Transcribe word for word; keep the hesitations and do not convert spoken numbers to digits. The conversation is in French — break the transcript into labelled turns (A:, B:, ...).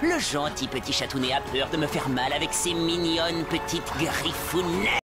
A: Le gentil petit chatounet a peur de me faire mal avec ses mignonnes petites griffounettes.